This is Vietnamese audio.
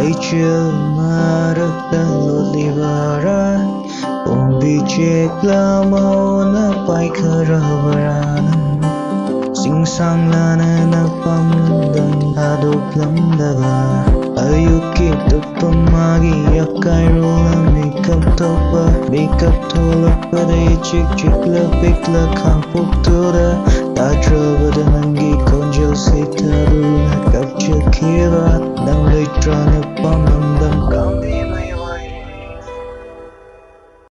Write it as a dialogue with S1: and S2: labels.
S1: Rachel Maragdalolivara Pombi Chekla Maona Paikaravara Sing sang lana na pamdang hadoplam daga Ayuki tupamagi yakairula Makeup tola pada chik chikla pikla kampuk tura Tatrava danangi konjal sitaru Nakapcha kira Nang litrana pamdang kambi